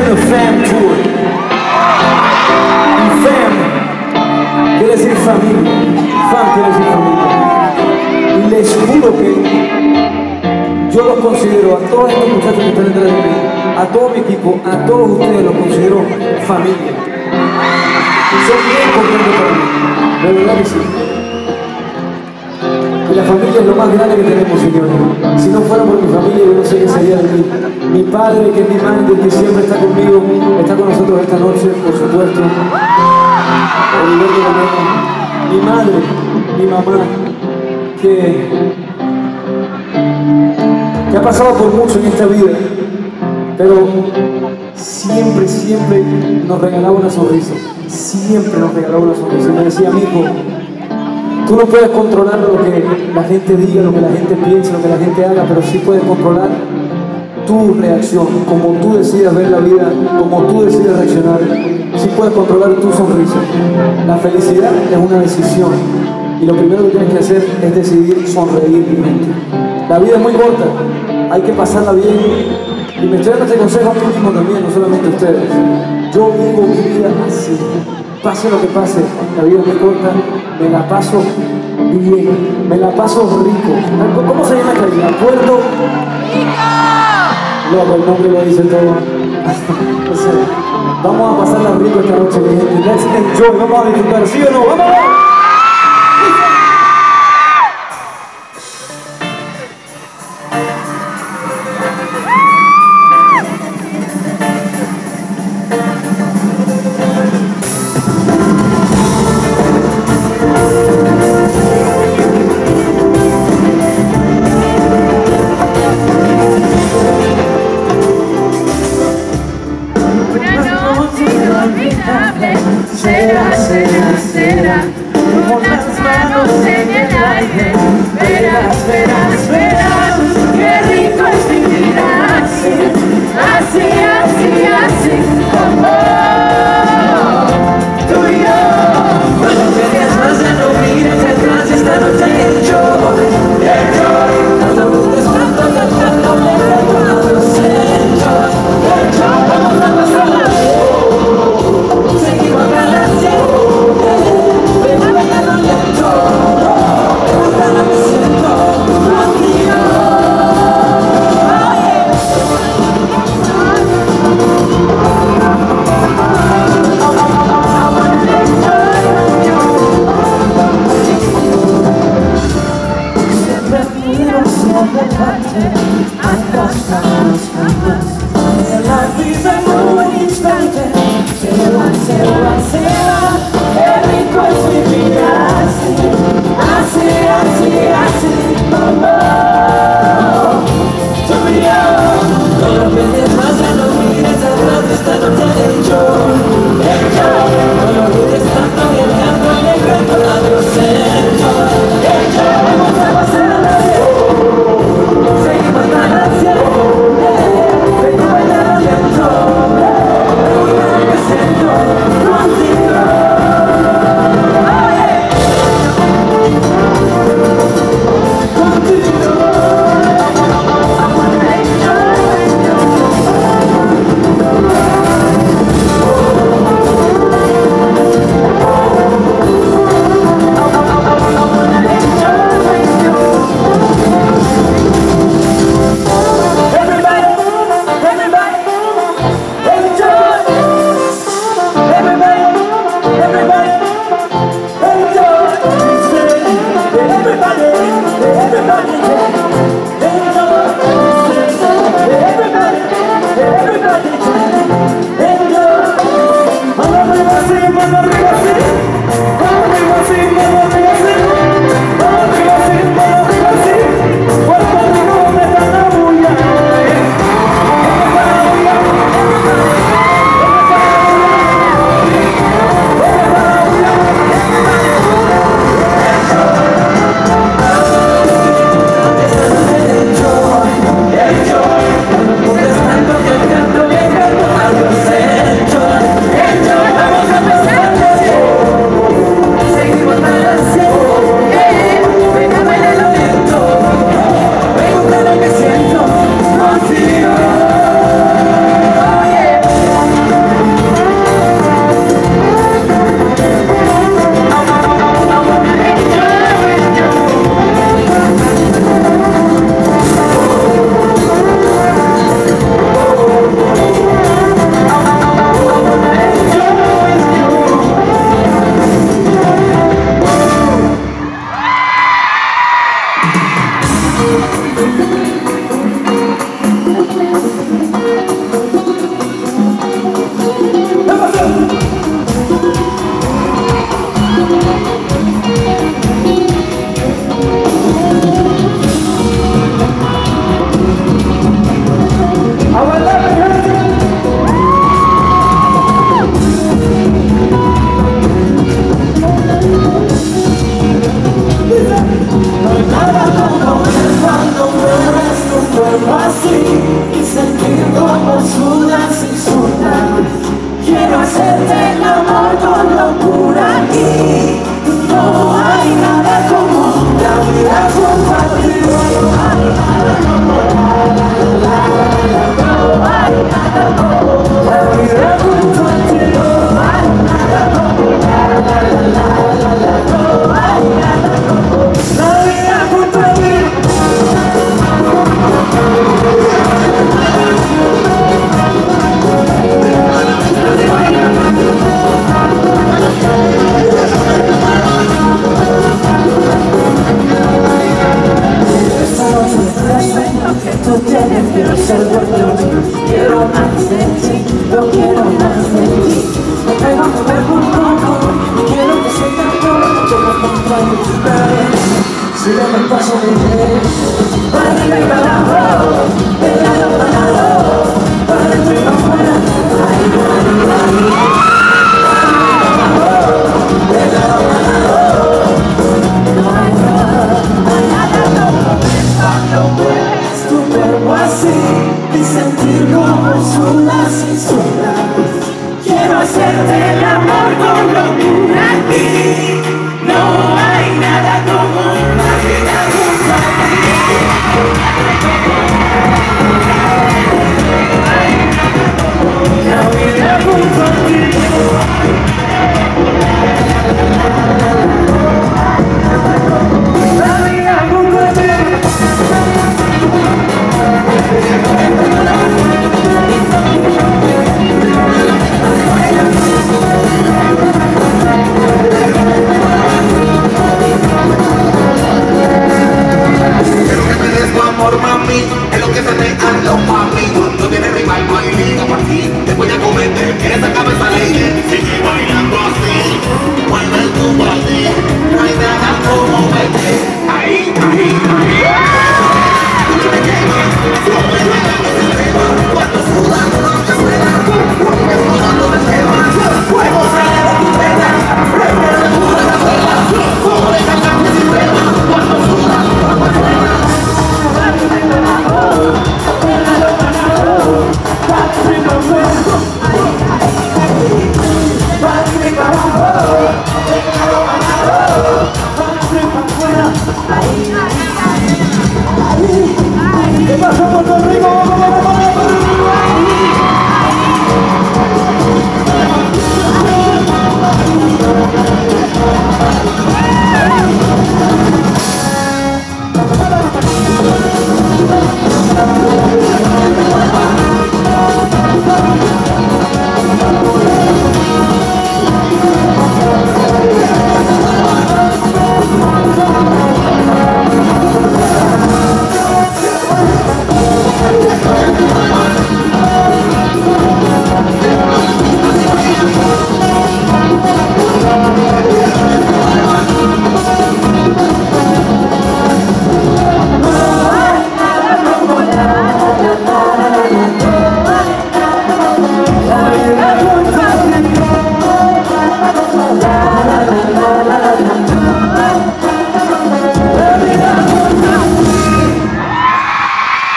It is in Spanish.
premio Fam Tour. Y Fam quiere decir familia. Fam quiere decir familia. Y les juro que yo los considero, a todos estos muchachos que están detrás de mí, a todo mi equipo, a todos ustedes los considero familia. Son bien importantes para mí, de verdad que sí. Y la familia es lo más grande que tenemos, señores. Si no fuera por mi familia, yo no sé qué sería de mí. Mi padre, que es mi manager, que siempre está conmigo, está con nosotros esta noche, por supuesto. Mi madre, mi mamá, que ha pasado por mucho en esta vida, pero siempre, siempre nos regalaba una sonrisa. Siempre nos regalaba una sonrisa. Me decía, amigo, tú no puedes controlar lo que la gente diga, lo que la gente piense, lo que la gente haga, pero sí puedes controlar tu reacción, como tú decidas ver la vida, como tú decides reaccionar. Sí puedes controlar tu sonrisa. La felicidad es una decisión y lo primero que tienes que hacer es decidir sonreír, mi gente. La vida es muy corta, hay que pasarla bien. Y me estoy dando este consejo a mí mismo también, no solamente a ustedes. Yo vivo mi vida así. Pase lo que pase, la vida es muy corta, me la paso bien, me la paso rico. ¿Cómo se llama esta isla? ¿Puerto Rico? No, el nombre lo dice todo. Vamos a pasarla rico esta noche, mi gente. Let's enjoy, vamos a disfrutar, ¿sí o no? ¡Vamos! Será, será, será sentir como sudas y sudas. Quiero hacerte el amor con locura aquí. No hay nada como una vida junto a ti. La vida junto a ti. La vida junto a ti. Amor, mami, es lo que se te anda pa' mí. No tiene rival, no hay liga para ti. Te voy a cometer esa cabeza lady. Sigue bailando así, mueve tu body. No hay nada como verte. Ahí, ahí, ahí. Tú me quemas, como el agua se eleva. Cuando sudas, no te suena. Porque sudando te quemas. Fuego sale de tu pena. Prende la luz de la vela. Como de cantante sin pena. Cuando sudas, no te suena. I